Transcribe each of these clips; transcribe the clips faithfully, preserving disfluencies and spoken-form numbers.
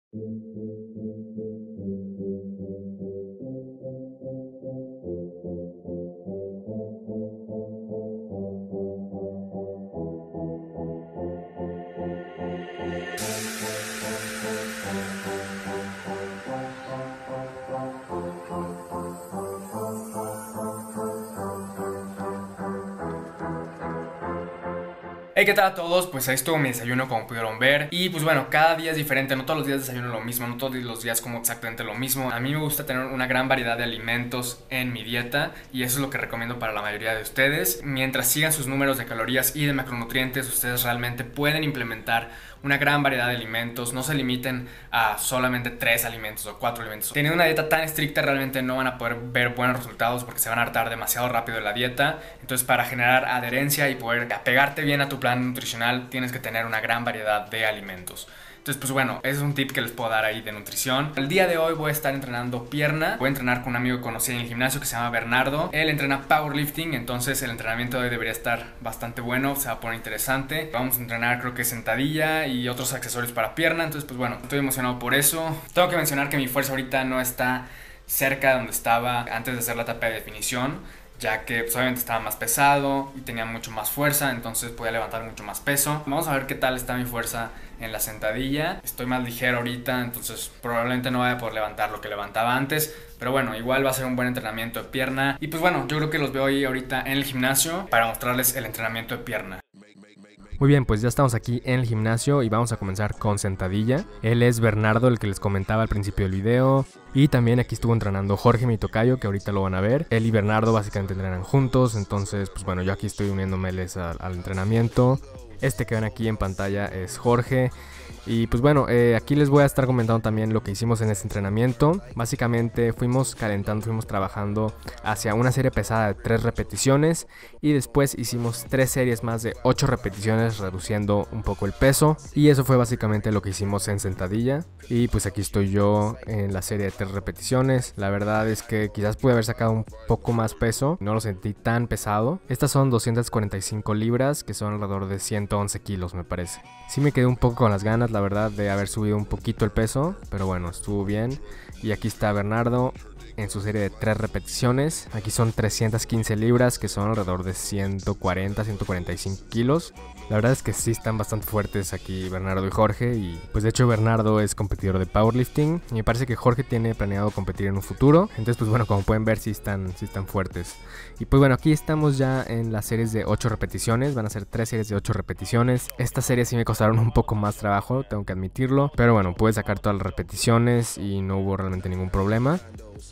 Hey, ¿qué tal a todos? Pues ahí estuvo mi desayuno, como pudieron ver. Y pues bueno, cada día es diferente, no todos los días desayuno lo mismo, no todos los días como exactamente lo mismo. A mí me gusta tener una gran variedad de alimentos en mi dieta y eso es lo que recomiendo para la mayoría de ustedes. Mientras sigan sus números de calorías y de macronutrientes, ustedes realmente pueden implementar una gran variedad de alimentos. No se limiten a solamente tres alimentos o cuatro alimentos. Teniendo una dieta tan estricta realmente no van a poder ver buenos resultados porque se van a hartar demasiado rápido de la dieta. Entonces, para generar adherencia y poder apegarte bien a tu plan nutricional, tienes que tener una gran variedad de alimentos. Entonces, pues bueno, ese es un tip que les puedo dar ahí de nutrición. El día de hoy voy a estar entrenando pierna. Voy a entrenar con un amigo que conocí en el gimnasio que se llama Bernardo. Él entrena powerlifting, entonces el entrenamiento de hoy debería estar bastante bueno, se va a poner interesante. Vamos a entrenar, creo que sentadilla y otros accesorios para pierna. Entonces, pues bueno, estoy emocionado por eso. Tengo que mencionar que mi fuerza ahorita no está cerca de donde estaba antes de hacer la etapa de definición, ya que pues, obviamente estaba más pesado y tenía mucho más fuerza, entonces podía levantar mucho más peso. Vamos a ver qué tal está mi fuerza en la sentadilla. Estoy más ligero ahorita, entonces probablemente no vaya a poder levantar lo que levantaba antes, pero bueno, igual va a ser un buen entrenamiento de pierna. Y pues bueno, yo creo que los veo ahí ahorita en el gimnasio para mostrarles el entrenamiento de pierna. Muy bien, pues ya estamos aquí en el gimnasio y vamos a comenzar con sentadilla. Él es Bernardo, el que les comentaba al principio del video. Y también aquí estuvo entrenando Jorge, mi tocayo, que ahorita lo van a ver. Él y Bernardo básicamente entrenan juntos, entonces pues bueno, yo aquí estoy uniéndomeles al, al entrenamiento. Este que ven aquí en pantalla es Jorge. Y pues bueno, eh, aquí les voy a estar comentando también lo que hicimos en este entrenamiento. Básicamente fuimos calentando, fuimos trabajando hacia una serie pesada de tres repeticiones. Y después hicimos tres series más de ocho repeticiones, reduciendo un poco el peso. Y eso fue básicamente lo que hicimos en sentadilla. Y pues aquí estoy yo en la serie de tres repeticiones. La verdad es que quizás pude haber sacado un poco más peso, no lo sentí tan pesado. Estas son doscientas cuarenta y cinco libras, que son alrededor de ciento once kilos me parece. Sí me quedé un poco con las ganas, la verdad, de haber subido un poquito el peso, pero bueno, estuvo bien. Y aquí está Bernardo en su serie de tres repeticiones. Aquí son trescientas quince libras, que son alrededor de ciento cuarenta, ciento cuarenta y cinco kilos. La verdad es que sí están bastante fuertes aquí Bernardo y Jorge. Y pues de hecho Bernardo es competidor de powerlifting y me parece que Jorge tiene planeado competir en un futuro. Entonces pues bueno, como pueden ver sí están, sí están fuertes. Y pues bueno, aquí estamos ya en las series de ocho repeticiones. Van a ser tres series de ocho repeticiones. Estas series sí me costaron un poco más trabajo, tengo que admitirlo, pero bueno, pude sacar todas las repeticiones y no hubo realmente ningún problema.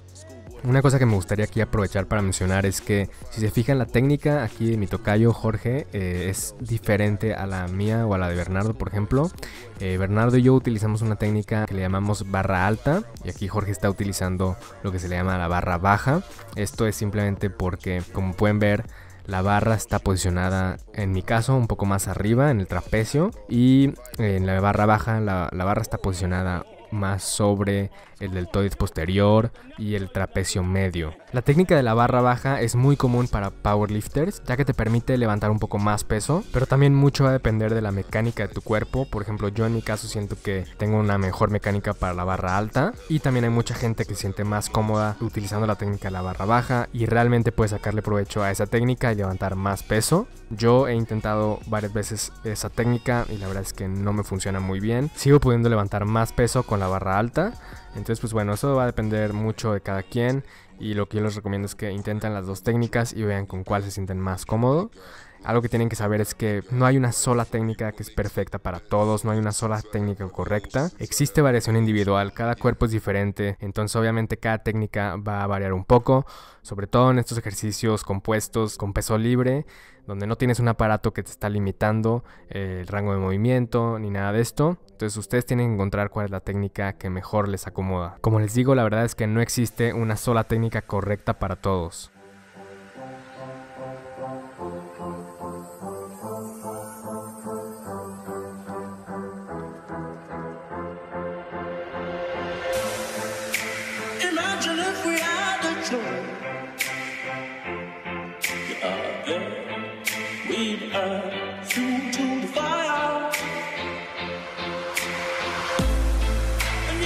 Una cosa que me gustaría aquí aprovechar para mencionar es que si se fijan, la técnica aquí de mi tocayo Jorge eh, es diferente a la mía o a la de Bernardo, por ejemplo. eh, Bernardo y yo utilizamos una técnica que le llamamos barra alta y aquí Jorge está utilizando lo que se le llama la barra baja. Esto es simplemente porque, como pueden ver, la barra está posicionada, en mi caso, un poco más arriba en el trapecio, y en la barra baja la, la barra está posicionada más sobre el deltoides posterior y el trapecio medio. La técnica de la barra baja es muy común para powerlifters, ya que te permite levantar un poco más peso, pero también mucho va a depender de la mecánica de tu cuerpo. Por ejemplo, yo en mi caso siento que tengo una mejor mecánica para la barra alta, y también hay mucha gente que se siente más cómoda utilizando la técnica de la barra baja y realmente puede sacarle provecho a esa técnica y levantar más peso. Yo he intentado varias veces esa técnica y la verdad es que no me funciona muy bien. Sigo pudiendo levantar más peso con la barra alta. Entonces pues bueno, eso va a depender mucho de cada quien, y lo que yo les recomiendo es que intenten las dos técnicas y vean con cuál se sienten más cómodo. Algo que tienen que saber es que no hay una sola técnica que es perfecta para todos, no hay una sola técnica correcta. Existe variación individual, cada cuerpo es diferente, entonces obviamente cada técnica va a variar un poco, sobre todo en estos ejercicios compuestos con peso libre, donde no tienes un aparato que te está limitando eh, el rango de movimiento ni nada de esto. Entonces ustedes tienen que encontrar cuál es la técnica que mejor les acomoda. Como les digo, la verdad es que no existe una sola técnica correcta para todos. Imagine if we had a clue. Yeah, yeah. We'd add fuel to the fire.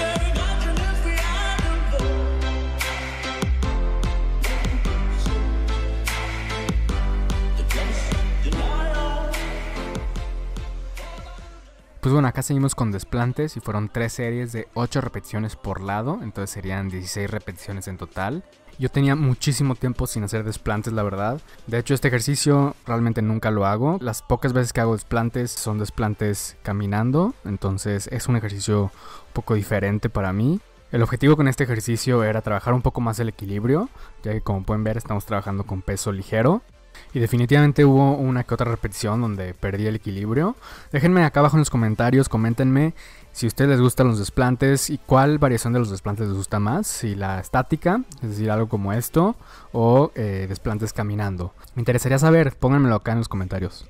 pues bueno, acá seguimos con desplantes y fueron tres series de ocho repeticiones por lado, entonces serían dieciséis repeticiones en total. Yo tenía muchísimo tiempo sin hacer desplantes, la verdad. De hecho, este ejercicio realmente nunca lo hago. Las pocas veces que hago desplantes son desplantes caminando, entonces es un ejercicio un poco diferente para mí. El objetivo con este ejercicio era trabajar un poco más el equilibrio, ya que como pueden ver estamos trabajando con peso ligero. Y definitivamente hubo una que otra repetición donde perdí el equilibrio. Déjenme acá abajo en los comentarios, coméntenme si a ustedes les gustan los desplantes y cuál variación de los desplantes les gusta más. Si la estática, es decir, algo como esto, o eh, desplantes caminando. Me interesaría saber, pónganmelo acá en los comentarios.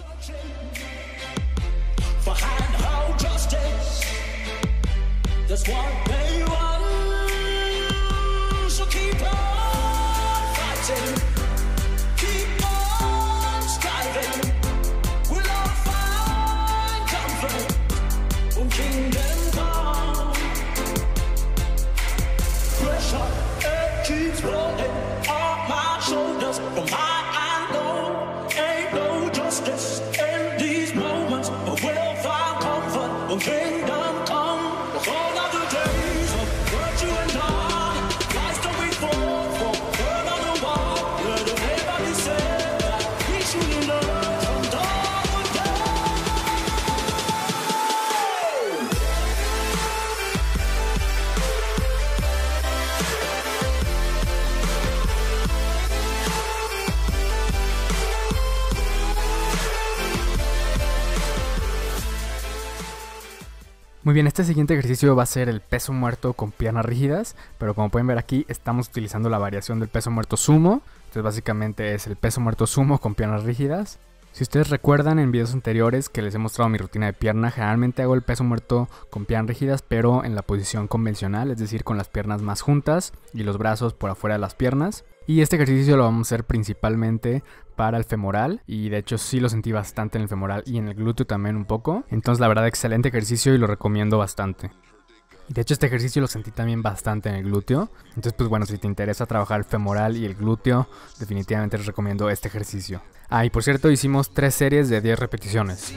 Muy bien, este siguiente ejercicio va a ser el peso muerto con piernas rígidas, pero como pueden ver aquí estamos utilizando la variación del peso muerto sumo, entonces básicamente es el peso muerto sumo con piernas rígidas. Si ustedes recuerdan en videos anteriores que les he mostrado mi rutina de pierna, generalmente hago el peso muerto con piernas rígidas, pero en la posición convencional, es decir, con las piernas más juntas y los brazos por afuera de las piernas. Y este ejercicio lo vamos a hacer principalmente para el femoral, y de hecho sí lo sentí bastante en el femoral y en el glúteo también un poco. Entonces la verdad, excelente ejercicio y lo recomiendo bastante. Y de hecho este ejercicio lo sentí también bastante en el glúteo. Entonces pues bueno, si te interesa trabajar el femoral y el glúteo, definitivamente les recomiendo este ejercicio. Ah, y por cierto, hicimos tres series de diez repeticiones.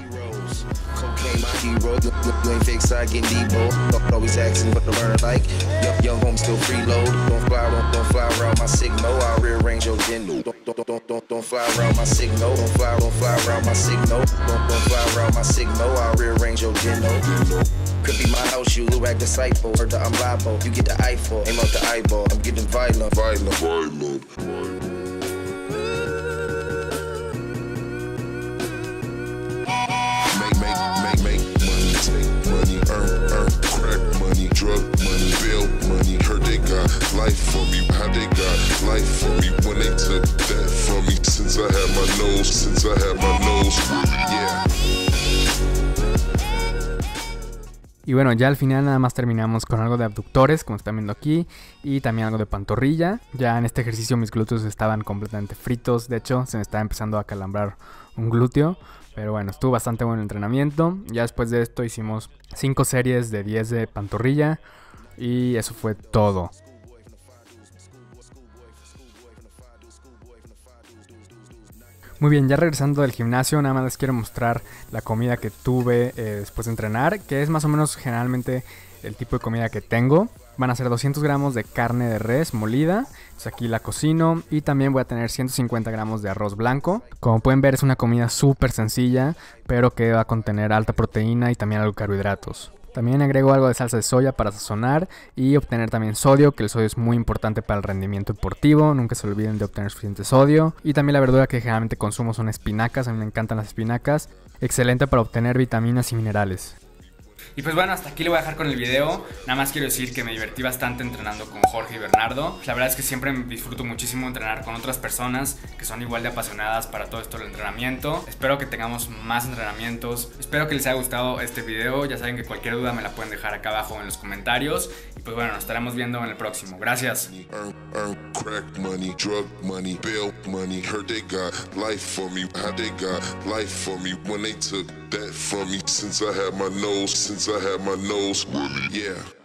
Could be my house, you act disciple, or the I'm liable. You get the eyeball, aim out the eyeball. I'm getting violent, violent, violent. Make, make, make, make money, take money, earn, earn, crack money, drug money, bail money. Heard they got life for me, how they got life for me when they took that from me. Since I had my nose, since I had my nose, yeah. Y bueno, ya al final nada más terminamos con algo de abductores, como están viendo aquí, y también algo de pantorrilla. Ya en este ejercicio mis glúteos estaban completamente fritos, de hecho se me estaba empezando a calambrar un glúteo. Pero bueno, estuvo bastante bueno el entrenamiento. Ya después de esto hicimos cinco series de diez de pantorrilla y eso fue todo. Muy bien, ya regresando del gimnasio, nada más les quiero mostrar la comida que tuve eh, después de entrenar, que es más o menos generalmente el tipo de comida que tengo. Van a ser doscientos gramos de carne de res molida, pues aquí la cocino, y también voy a tener ciento cincuenta gramos de arroz blanco. Como pueden ver, es una comida súper sencilla, pero que va a contener alta proteína y también algo de carbohidratos. También agrego algo de salsa de soya para sazonar y obtener también sodio, que el sodio es muy importante para el rendimiento deportivo. Nunca se olviden de obtener suficiente sodio. Y también la verdura que generalmente consumo son espinacas, a mí me encantan las espinacas. Excelente para obtener vitaminas y minerales. Y pues bueno, hasta aquí le voy a dejar con el video. Nada más quiero decir que me divertí bastante entrenando con Jorge y Bernardo. La verdad es que siempre disfruto muchísimo entrenar con otras personas que son igual de apasionadas para todo esto del entrenamiento. Espero que tengamos más entrenamientos. Espero que les haya gustado este video. Ya saben que cualquier duda me la pueden dejar acá abajo en los comentarios. Y pues bueno, nos estaremos viendo en el próximo. Gracias. Earn, earn, crack money, drug money, bail money. Heard they got life for me, how they got life for me when they took that from me. Since I had my nose, since I had my nose, yeah.